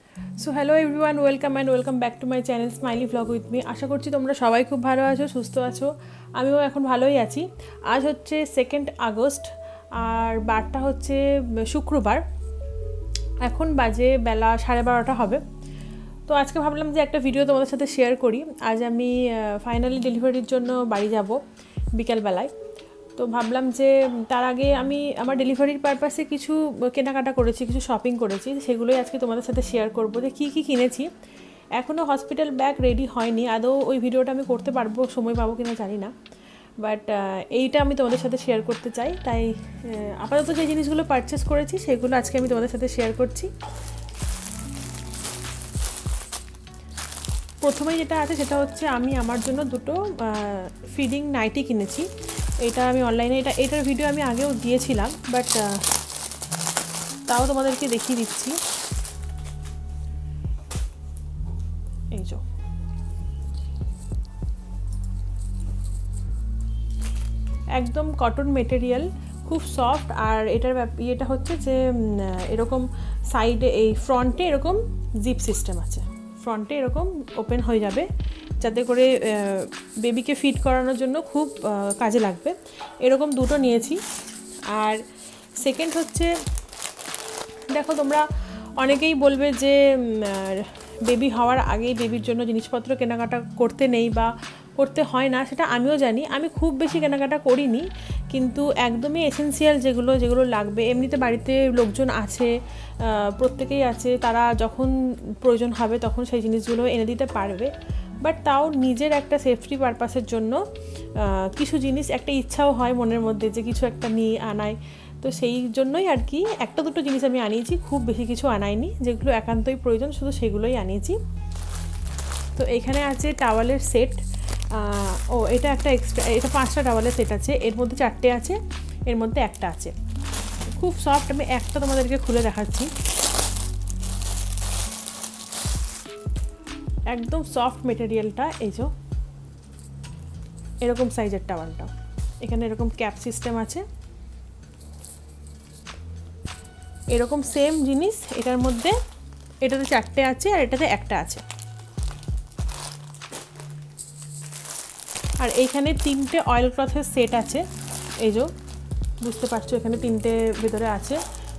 So hello everyone, welcome back to my channel smiley vlog with me. আশা করছি তোমরা সবাই খুব ভালো আছো, সুস্থ আছো। আমিও এখন ভালোই আছি। আজ হচ্ছে 2 আগস্ট আর বারটা হচ্ছে শুক্রবার। এখন বাজে বেলা 12:30 হবে। তো আজকে ভাবলাম যে একটা ভিডিও তোমাদের সাথে শেয়ার করি। আজ আমি ফাইনালি ডেলিভারির জন্য বাড়ি যাব বিকেলবেলায়। তো ভাবলাম যে তার আগে আমি আমার ডেলিভারির পারপাসে কিছু কেনাকাটা করেছি, কিছু শপিং করেছি, সেগুলোই আজকে তোমাদের সাথে শেয়ার করবো যে কী কী কিনেছি। এখনও হসপিটাল ব্যাগ রেডি হয়নি, আদৌ ওই ভিডিওটা আমি করতে পারবো, সময় পাবো কিনা জানি না, বাট এইটা আমি তোমাদের সাথে শেয়ার করতে চাই। তাই আপাতত যে জিনিসগুলো পারচেস করেছি সেগুলো আজকে আমি তোমাদের সাথে শেয়ার করছি। প্রথমেই যেটা আছে সেটা হচ্ছে আমি আমার জন্য দুটো ফিডিং নাইটি কিনেছি। এটা আমি অনলাইনে এটার ভিডিও আমি আগেও দিয়েছিলাম, বাট তাও তোমাদেরকে দেখিয়ে দিচ্ছি। এই যে একদম কটন মেটেরিয়াল, খুব সফট। আর এটার ইয়েটা হচ্ছে যে এরকম সাইডে এই ফ্রন্টে এরকম জিপ সিস্টেম আছে, ফ্রন্টে এরকম ওপেন হয়ে যাবে, যাতে করে বেবিকে ফিড করানোর জন্য খুব কাজে লাগবে। এরকম দুটো নিয়েছি। আর সেকেন্ড হচ্ছে, দেখো তোমরা অনেকেই বলবে যে বেবি হওয়ার আগেই বেবির জন্য জিনিসপত্র কেনাকাটা করতে নেই বা করতে হয় না, সেটা আমিও জানি। আমি খুব বেশি কেনাকাটা করিনি, কিন্তু একদমই এসেন্সিয়াল যেগুলো লাগবে, এমনিতে বাড়িতে লোকজন আছে, প্রত্যেকেই আছে, তারা যখন প্রয়োজন হবে তখন সেই জিনিসগুলো এনে দিতে পারবে। বাট তাও নিজের একটা সেফটি পারপাসের জন্য কিছু জিনিস, একটা ইচ্ছাও হয় মনের মধ্যে যে কিছু একটা নিয়ে আনাই। তো সেই জন্যই আর কি একটা দুটো জিনিস আমি আনিয়েছি, খুব বেশি কিছু আনাইনি। যেগুলো একান্তই প্রয়োজন শুধু সেগুলোই আনিয়েছি। তো এখানে আছে টাওয়ালের সেট। এটা একটা এক্সট্রা, এটা 5টা টাওয়ালের সেট আছে, এর মধ্যে 4টে আছে, এর মধ্যে একটা আছে। খুব সফট। আমি একটা তোমাদেরকে খুলে দেখাচ্ছি। একদম সফট মেটেরিয়ালটা। এই যে এরকম সাইজের টাওয়ালটা, এখানে এরকম ক্যাপ সিস্টেম আছে। এরকম সেম জিনিস এটার মধ্যে, এটাতে 4টে আছে আর এটাতে একটা আছে। আর এইখানে 3টে অয়েল ক্লথের সেট আছে। এই যে বুঝতে পারছো, এখানে 3টে ভেতরে আছে।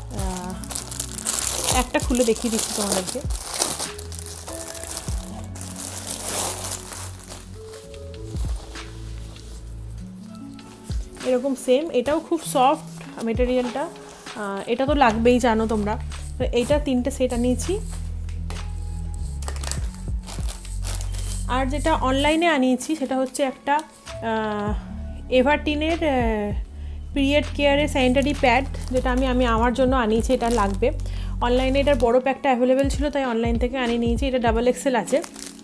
একটা খুলে দেখিয়ে দিচ্ছি তোমাদেরকে। এরকম সেম, এটাও খুব সফট মেটেরিয়ালটা। এটা তো লাগবেই, জানো তোমরা। তো এইটা 3টে সেট আনিয়েছি। আর যেটা অনলাইনে আনিয়েছি সেটা হচ্ছে একটা এভারটিনের পিরিয়ড কেয়ারের স্যানিটারি প্যাড, যেটা আমি আমার জন্য আনিয়েছি। এটা লাগবে। অনলাইনে এটার বড় প্যাকটা অ্যাভেলেবেল ছিল, তাই অনলাইন থেকে আনিয়ে নিয়েছি। এটা XXL আছে।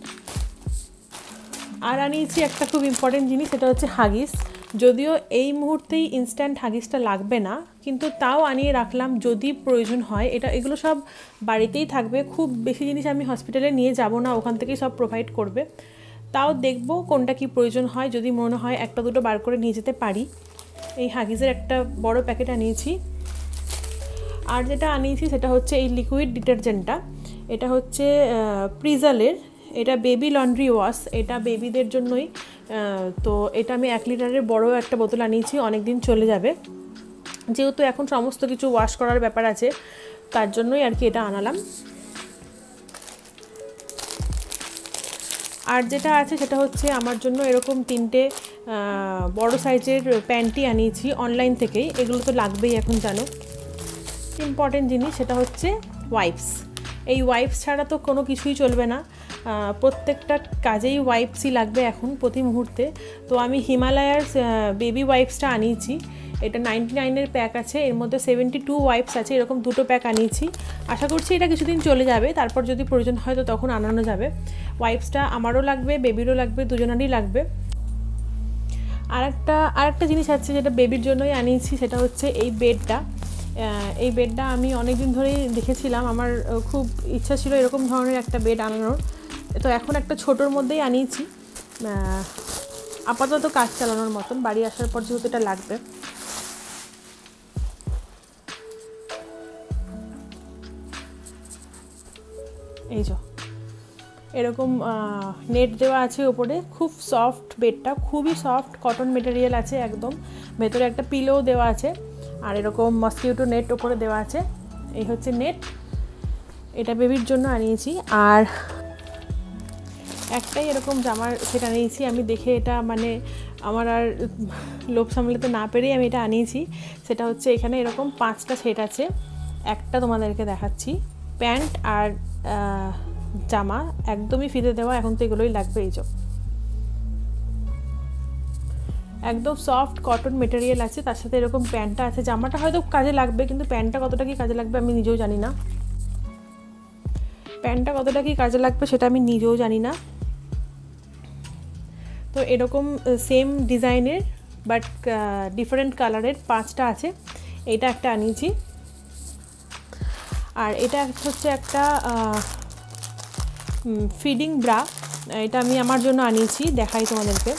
আর আনিয়েছি একটা খুব ইম্পর্টেন্ট জিনিস, সেটা হচ্ছে হাগিস। যদিও এই মুহূর্তেই ইনস্ট্যান্ট হাগিসটা লাগবে না, কিন্তু তাও আনিয়ে রাখলাম যদি প্রয়োজন হয়। এগুলো সব বাড়িতেই থাকবে, খুব বেশি জিনিস আমি হসপিটালে নিয়ে যাব না, ওখান থেকেই সব প্রোভাইড করবে। তাও দেখব কোনটা কি প্রয়োজন হয়, যদি মনে হয় একটা দুটো বার করে নিয়ে যেতে পারি। এই হাগিসের একটা বড় প্যাকেট আনিয়েছি। আর যেটা আনিয়েছি সেটা হচ্ছে এই লিকুইড ডিটারজেন্টটা। এটা হচ্ছে প্রিজালের, এটা বেবি লন্ড্রি ওয়াশ, এটা বেবিদের জন্যই। তো এটা আমি 1 লিটারের বড় একটা বোতল আনিয়েছি, অনেক দিন চলে যাবে। যেহেতু এখন সমস্ত কিছু ওয়াশ করার ব্যাপার আছে, তার জন্যই আর কি এটা আনালাম। আর যেটা আছে সেটা হচ্ছে আমার জন্য এরকম 3টে বড় সাইজের প্যান্টি আনিয়েছি অনলাইন থেকেই। এগুলো তো লাগবেই, এখন জানো। ইম্পর্টেন্ট জিনিস সেটা হচ্ছে ওয়াইপস। এই ওয়াইপস ছাড়া তো কোনো কিছুই চলবে না, প্রত্যেকটা কাজেই ওয়াইপসই লাগবে এখন প্রতি মুহূর্তে। তো আমি হিমালয়ার বেবি ওয়াইপসটা আনিয়েছি। এটা 99-এর প্যাক আছে, এর মধ্যে 72 ওয়াইপস আছে। এরকম দুটো প্যাক আনিয়েছি। আশা করছি এটা কিছুদিন চলে যাবে, তারপর যদি প্রয়োজন হয় তো তখন আনানো যাবে। ওয়াইপসটা আমারও লাগবে, বেবিরও লাগবে, দুজনেরই লাগবে। আরেকটা জিনিস আছে যেটা বেবির জন্যই আনিয়েছি, সেটা হচ্ছে এই বেডটা। এই বেডটা আমি অনেক দিন ধরেই দেখেছিলাম, আমার খুব ইচ্ছা ছিল এরকম ধরনের একটা বেড আনানোর। তো এখন একটা ছোটোর মধ্যেই আনিয়েছি, আপাতত কাজ চালানোর মতন। বাড়ি আসার পর যেহেতু এটা লাগবে। এই যে এরকম নেট দেওয়া আছে ওপরে, খুব সফট বেডটা, খুবই সফট কটন মেটেরিয়াল আছে একদম, ভেতরে একটা পিলো দেওয়া আছে, আর এরকম মসকিউটো নেট ওপরে দেওয়া আছে। এই হচ্ছে নেট, এটা বেবির জন্য আনিয়েছি। আর একটাই এরকম জামার সেট আনিয়েছি আমি, দেখে এটা মানে আমার আর লোভ সামলাতে না পেরেই আমি এটা আনিয়েছি। সেটা হচ্ছে এখানে এরকম 5টা সেট আছে, একটা তোমাদেরকে দেখাচ্ছি। প্যান্ট আর জামা একদমই ফিতে দেওয়া, এখন তো এগুলোই লাগবে। এই যে একদম সফট কটন মেটেরিয়াল আছে, তার সাথে এরকম প্যান্টটা আছে। জামাটা হয়তো কাজে লাগবে, কিন্তু প্যান্টটা কতটা কি কাজে লাগবে আমি নিজেও জানি না। প্যান্টটা কতটা কি কাজে লাগবে সেটা আমি নিজেও জানি না। তো এরকম সেম ডিজাইনের বাট ডিফারেন্ট কালারের 5টা আছে, এটা একটা আনিয়েছি। আর এটা হচ্ছে একটা ফিডিং ব্রা, এটা আমি আমার জন্য আনিয়েছি, দেখাই তোমাদেরকে।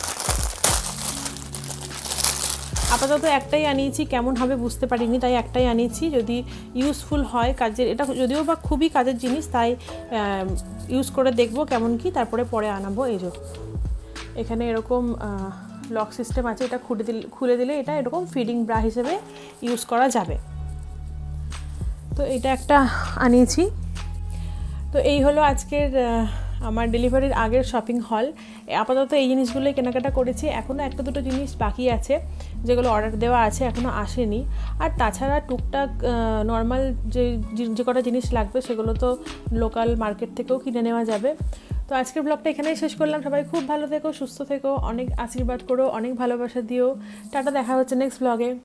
আপাতত একটাই আনিয়েছি, কেমন হবে বুঝতে পারিনি, তাই একটাই আনিয়েছি, যদি ইউজফুল হয় কাজের। এটা যদিও বা খুবই কাজের জিনিস, তাই ইউজ করে দেখবো কেমন কি, তারপরে পরে আনাবো। এই যে এখানে এরকম লক সিস্টেম আছে, এটা খুলে দিলে এটা এরকম ফিডিং ব্রা হিসেবে ইউজ করা যাবে। তো এটা একটা আনিয়েছি। তো এই হলো আজকের আমার ডেলিভারির আগের শপিং হল। আপাতত এই জিনিসগুলোই কেনাকাটা করেছি, এখনও একটা দুটো জিনিস বাকি আছে যেগুলো অর্ডার দেওয়া আছে, এখনও আসেনি। আর তাছাড়া টুকটাক নর্মাল যে কটা জিনিস লাগবে সেগুলো তো লোকাল মার্কেট থেকেও কিনে নেওয়া যাবে। তো আজকের ব্লগটা এখানেই শেষ করলাম। সবাই খুব ভালো থেকো, সুস্থ থেকো, অনেক আশীর্বাদ করো, অনেক ভালোবাসা দিও। টাটা, দেখা হচ্ছে নেক্সট ব্লগে।